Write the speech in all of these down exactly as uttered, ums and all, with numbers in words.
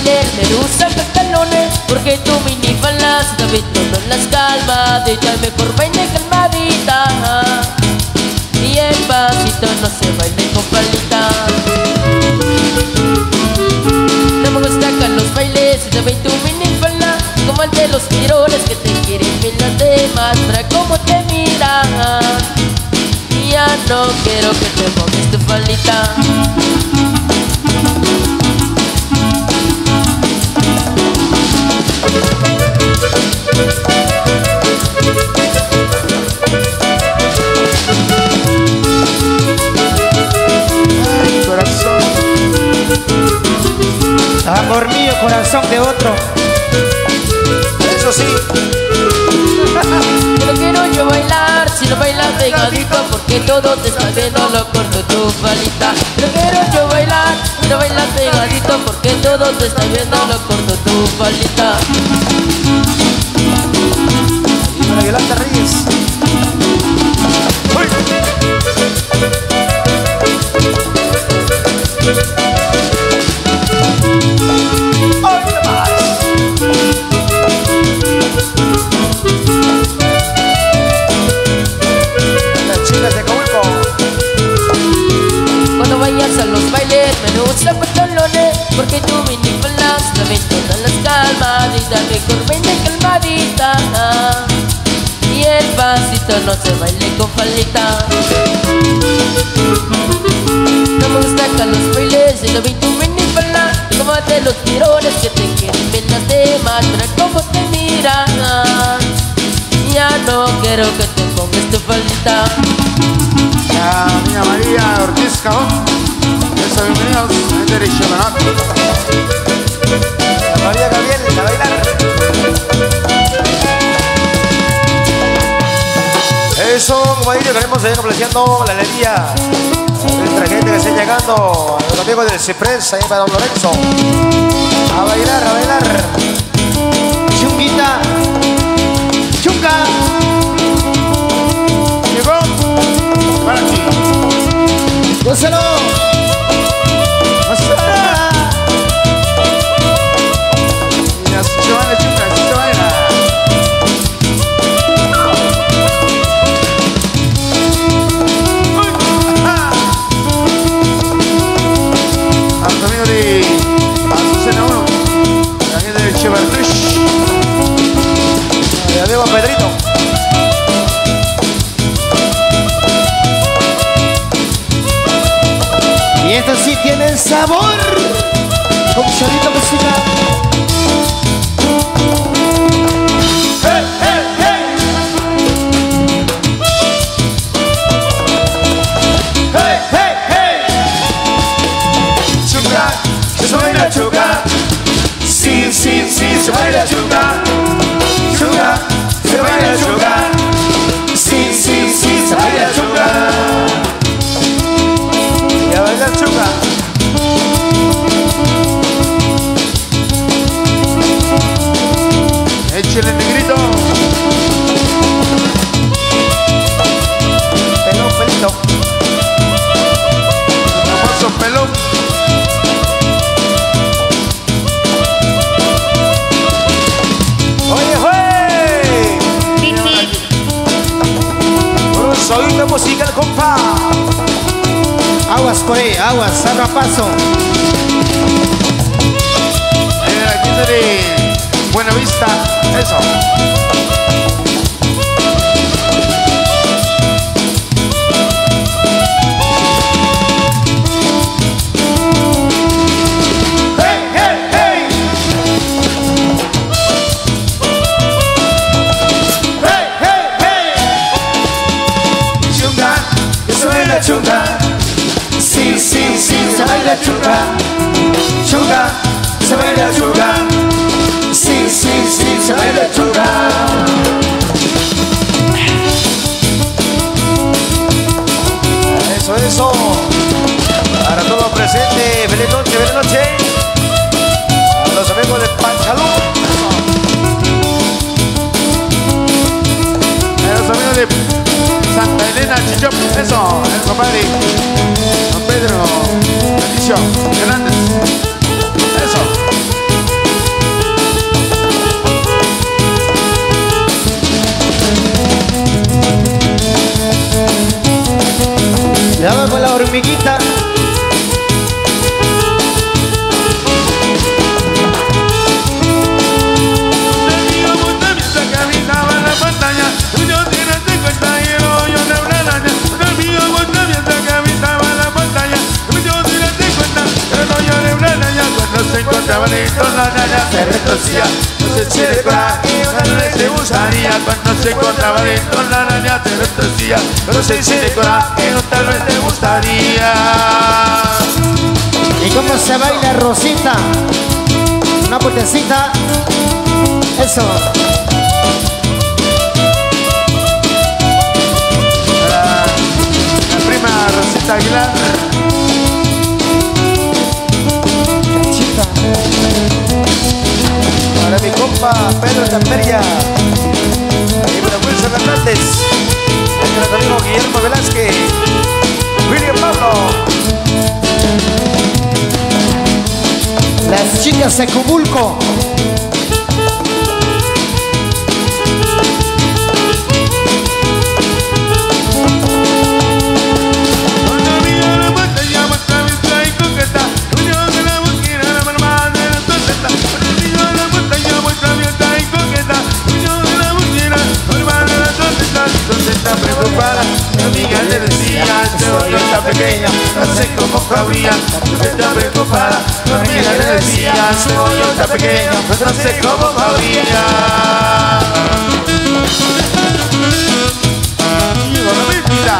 bailes me usa pantalones, porque tu minifalda se también todo en las calmaditas. Mejor baile calmadita y el pasito no se baile con palita. No me gusta con los bailes y también tu minifalda, como el de los tirones que te quieren ver las demás para cómo te miran. Y ya no quiero que te pongas tu faldita. Ay, corazón. Amor mío, corazón de otro. Eso sí. Que no quiero yo bailar si no bailas pegadito, porque todo te está viendo lo corto tu palita. No quiero yo bailar si no bailas pegadito, porque todo te está viendo lo corto tu palita. Y para Yolanda Reyes. ¡Uy! Cuando vayas a los bailes me gusta pantalones, porque tu minifalda también todas las calmaditas. Mejor baile calmadita y el pasito no se baile con faldita. No me gusta que a los bailes y lo vi tu minifalda, como de los tirones que te quieren ver las demás para cómo te miran. Ya no quiero que te pongas tu faldita. La niña María Ortiz Cabón. Eso, bienvenidos a Derecho Manat. La María Gabriel, a bailar. Eso, compañeros, queremos seguir compleciendo la alegría de nuestra gente que está llegando. A los amigos del Ciprés, ahí para Don Lorenzo. A bailar, a bailar. Chunguita. Chunga. Llegó. Para ti. ¡Gózalo! ¡Gózala! Y así se baila, chunga, así se baila. ¡Uy! ¡Ajá! A los amigos de Azucena uno, la gente de Chevartush. Ya debo a Pedrito. Y estos sí tienen sabor. Con chorrito musical. ¡Hey, hey, hey! ¡Hey, hey, hey! Chunga, que se baila chunga. Sí, sí, sí, se baila chunga. Chunga, se baila chunga. Sí, sí, sí, se baila chunga. Y a bailar chunga. Échale negrito. Pelón, pelito. El famoso pelón. Oye, güey. Un solito musical, compa. Aguas, Coré, aguas, abra paso. Eh, aquí de Buena Vista, eso. Hey, hey, hey. Hey, hey, hey. Chunga, que suena chunga. Sí, sí, sí, se baila chunga. Chunga, se baila chunga. Sí, sí, sí, se baila chunga. Eso, eso. Para todos presentes, feliz noche, feliz noche. A los amigos de Panchalú. A los amigos de Santa Elena, Chichop. Eso, el compadre Don Pedro Patricio Hernández. Eso. amiguita. Se encontraba listo la nana se retorcía, no se eche de coraje, una vez te gustaría. Cuando se encontraba listo la nana se retorcía, no se eche de coraje, tal vez te gustaría. ¿Y cómo se baila, Rosita? Una potecita. Eso. La, la prima Rosita Aguilar. Para mi compa Pedro Tamperia y para Wilson Hernández, nuestro amigo Guillermo Velázquez, William Pablo. Las chicas de Cubulco. Preocupada, mi amiga le decía, este hoyo está pequeña, no sé cómo cabría. No está preocupada, mi amiga le decía, este hoyo está pequeña, no sé cómo cabría. Llegó la mentira.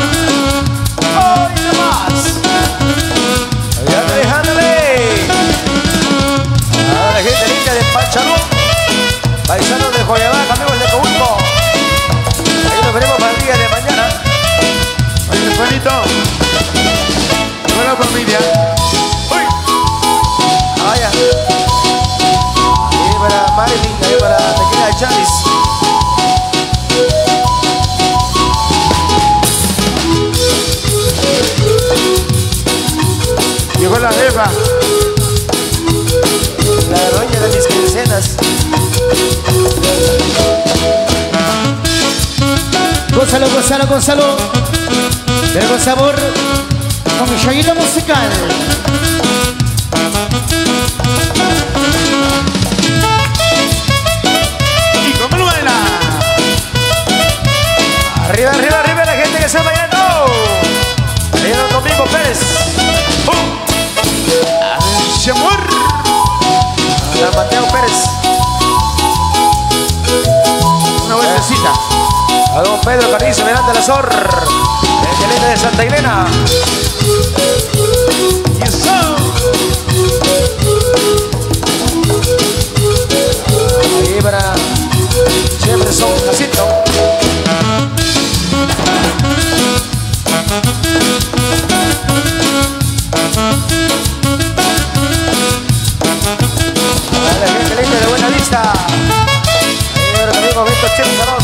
¡Hoy nomás! ¡Allá dejándole! A la gente linda de Pachalú, paisanos de Joyabaja, amigos de Cobulco. Nos veremos para el día de mañana. Oye, Juanito. Buena familia. Uy. Vaya. Ahí para Marilyn, ahí para pequeña Chavis. Llegó la jefa. La dueña de mis quincenas. Gózalo, gózalo, gózalo. Tengo sabor con mi shoguito musical. ¿Y cómo lo baila? Arriba, arriba, arriba la gente que está bailando. Ahí don Domingo Pérez. ¡Oh! ¡Ay, amor! La Mateo Pérez. Una vueltecita. A don Pedro Carrizo Miranda La Sor, el Yelena de Santa Elena. Y eso. Ahí para Jefferson Jacinto. A la gente linda de Buena Vista. Ahí ahora también momento ochenta y dos.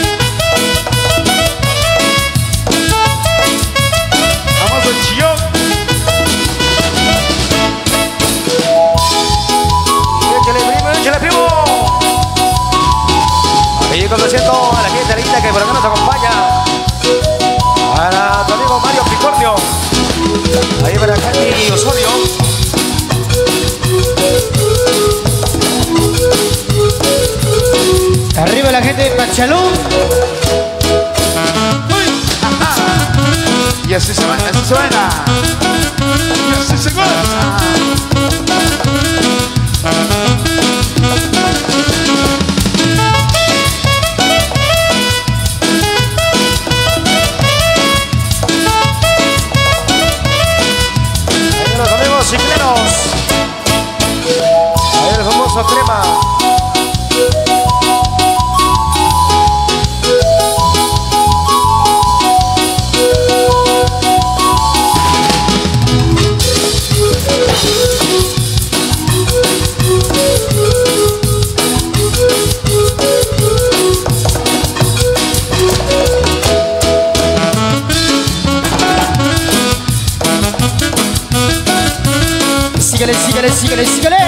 Conociendo a la gente linda que por acá nos acompaña. Para tu amigo Mario Picornio. Ahí para Cali Osorio. Arriba la gente de Pachalú. Y así se baila, así suena. Y así se goza. Cicleros. Ahí el famoso Crema. Síguele, síguele, síguele, síguele.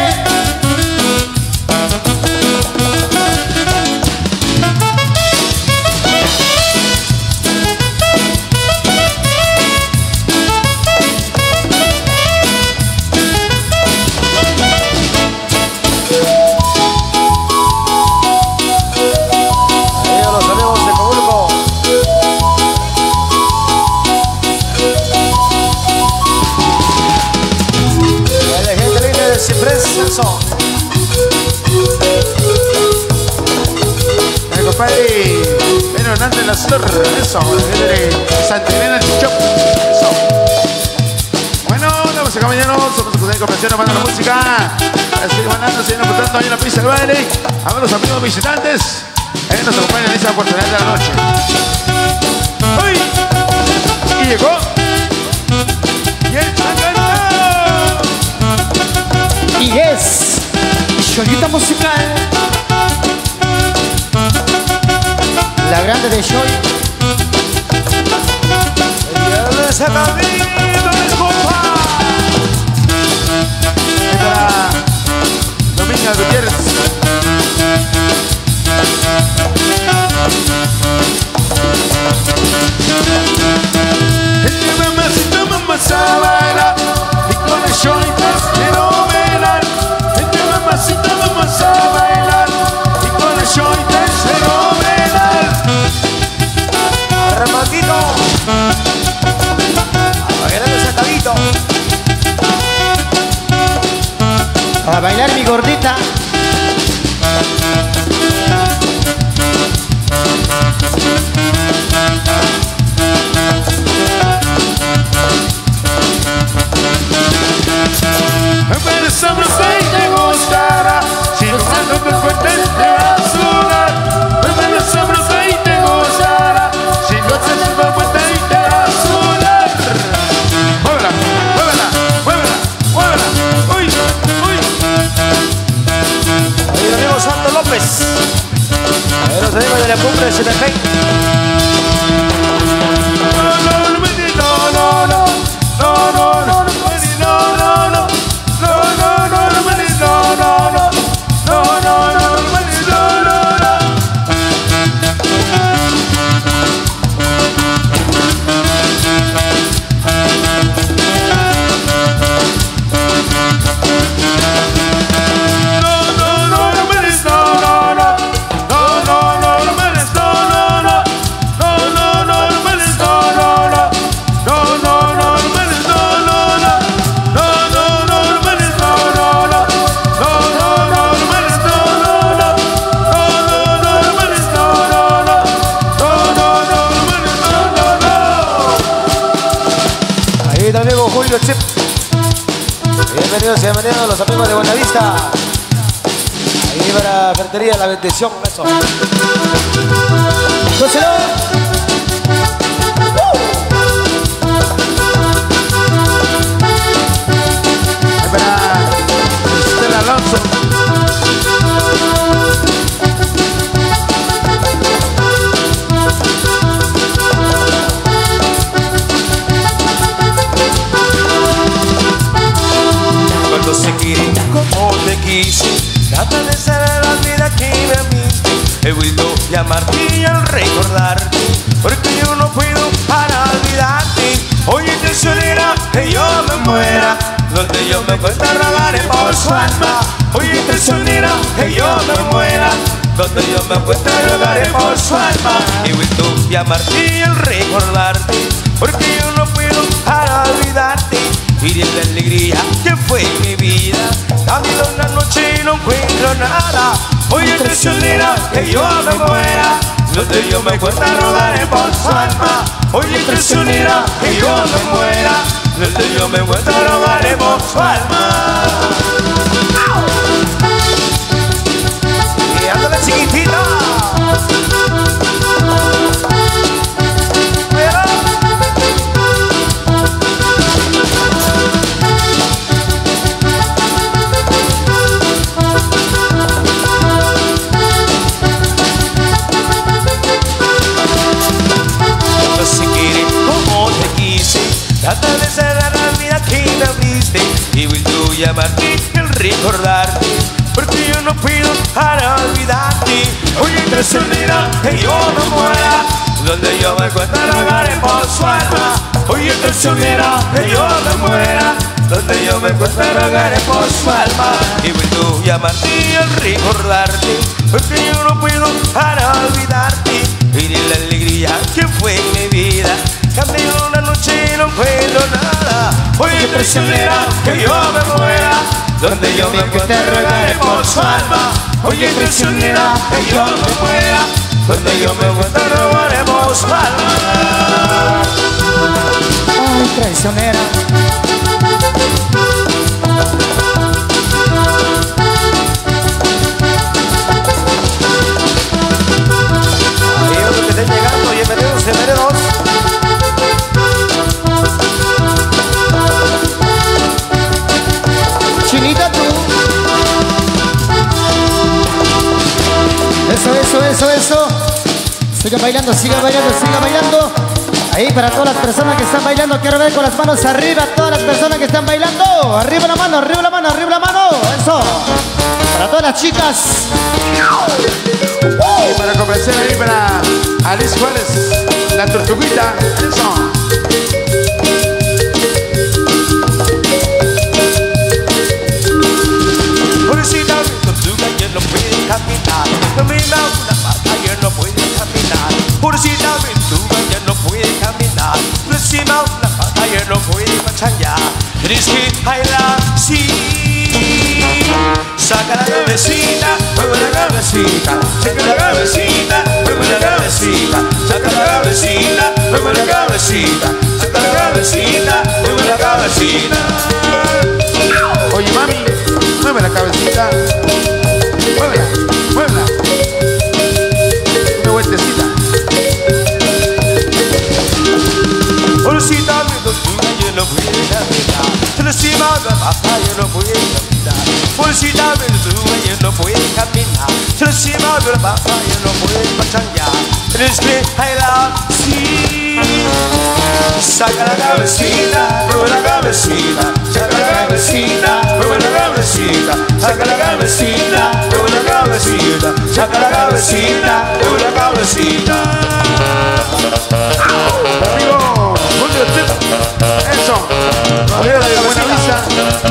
Mi compadre Pedro Hernández La Flor, eso, de Santa Elena Chichop, eso. Bueno, vamos a compañeros, somos su de comprensión, mandando la música. Así que mandando, siguen apuntando ahí en la pista del baile. A ver los amigos visitantes. Ahí nos acompañan en esta oportunidad de la noche. ¡Uy! Y llegó. Y el chacalao. Y es Shoyita Musical, la grande de Shoy. El día de ese camino es compa. Para Dominga Gutiérrez. Ella mamacita, mamacita baila y con el show fenomenal. Ella mamacita, mamacita baila y con el show fenomenal. Armandito. A bailar ese cabito. A bailar mi gordita. Pero sabrosa y te gustará, si no cuando te cuentes te vas a sudar. Pero sabrosa y te gustará, si no te das cuenta y te vas a sudar. Muévela, muévela, muévela, muévela. Uy, uy. Ahí el amigo Santo López. Ahí los amigos de la cumbre de Setepec. No, no, no, no, no, no, no, no, no, no. Chip. Bienvenidos y bienvenidos los amigos de Buenavista. Ahí para Ferretería La Bendición, eso. ¡Gózalo! Ahí para Estela Alonso. Cuando se quiere como te quise, trata de ser la vida que me amiste. He vuelto a llamarte y al recordarte, porque yo no puedo para olvidarte. Oye, traicionera, que yo me muera, donde yo me encuentre rogaré por su alma. Oye, traicionera, que yo me muera, donde yo me encuentre rogaré por su alma. He vuelto a llamarte y al recordarte, porque yo no puedo para olvidarte. Y de la alegría que fue mi vida, camino una noche y no encuentro nada. Oye, traicionera, que yo me muera, donde yo me encuentre rogaré por su alma. Oye, traicionera, que yo me muera, donde yo me encuentre rogaré por su alma. Y ándale, chiquitita. Trata de cerrar la vida que me abriste y vuelto a llamarte y al recordarte, porque yo no puedo para olvidarte. Oye, traicionera, que yo me muera, donde yo me encuentre rogaré por su alma. Oye, traicionera, que yo me muera, donde yo me encuentre rogaré por su alma. Y vuelto a llamarte y al recordarte, porque yo no puedo para olvidarte. Y de la alegría que fue mi vida, cambié una noche y no encuentro nada. Oye, traicionera, que yo me muera, donde yo me encuentre rogaré por su alma. Oye, traicionera, que yo me muera. Cuando yo me muera, robaremos su alma. Ay, traicionera. Amigos que estén llegando, bienvenidos, bienvenidos. Chinita tú. Eso, eso, eso, eso. Sigan bailando, sigan bailando, sigan bailando. Ahí para todas las personas que están bailando, quiero ver con las manos arriba, todas las personas que están bailando. Arriba la mano, arriba la mano, arriba la mano. Eso. Para todas las chicas. Y para complacer ahí para Alice Juárez, la tortuguita. Eso. Pobrecita mi tortuga, ya no puede caminar. Camina una pata, ya no puede caminar. Pobrecita mi tortuga, ya no puede caminar. Encima una pata, ya no puede pachanguear. Tienes que bailar, sí. Saca la cabecita, mueve la cabecita. Saca la cabecita, mueve la cabecita. Saca la cabecita, mueve la cabecita. Saca la cabecita, mueve la cabecita. Oye, mami, mueve la cabecita. Muévela, muévela. Una vueltecita. Pobrecita mi tortuga, ya no puede caminar. Se le encima la pata, ya no puede caminar. Pobrecita mi tortuga, ya no puede caminar. Se le encima la pata, ya no puede pachanguear. Tienes que bailar, sí. Saca la cabecita, mueve la cabecita. Saca la cabecita, mueve la cabecita. Saca la cabecita, mueve la cabecita. Saca la cabecita, mueve la cabecita. Amigo, Julio Tito. Eso. Arriba la buena vista.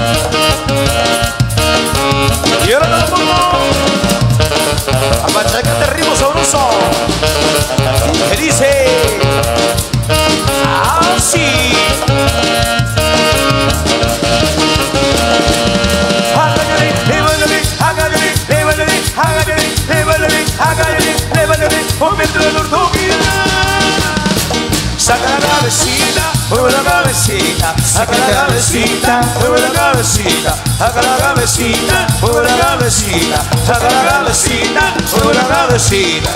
Y ahora todo el mundo a machacarte ritmo sabroso. ¿Qué dice? Así. Hágale, levántate, hágale, levántate, hágale, levántate, hágale, levántate, convierte la tortuguita. Saca la cabecita, mueve la cabecita, saca la cabecita, mueve la cabecita, saca la cabecita, mueve la cabecita, saca la cabecita, mueve la cabecita.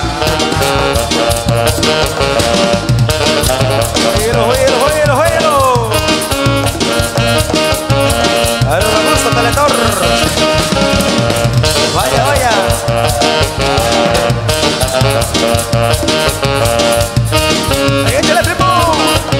Juelo, juelo, juelo, juelo. A ver, me gusta, Teletor. Vaya, vaya. Ahí échale, primo.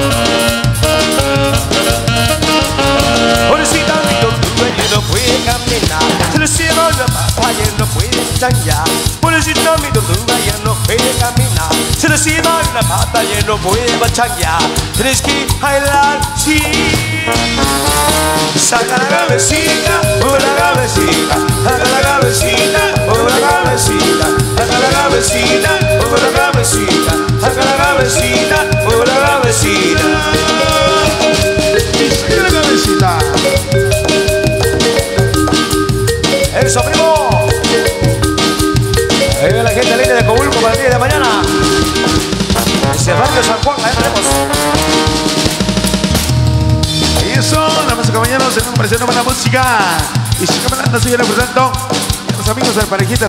Pobrecita mi tortuga, ya no puede caminar. Se le cierra la pata, ya no puede changuear. Pobrecita mi tortuga, ya no puede caminar. Se le cierra la pata, ya no puede pachanguear. Tienes que bailar, sí. Saca la cabecita, mueve la cabecita. Saca la cabecita, mueve la cabecita. Saca la cabecita, mueve la cabecita. Saca la cabecita, mueve la cabecita. Saca la cabecita. Eso, primo. Ahí ve la gente linda de Cobulco para el día de mañana. Ese barrio San Juan, ahí tenemos. Y eso, damas y caballeros, se nos pareció una buena música. Y sigan bailando, sigan disfrutando. Los amigos del parejita.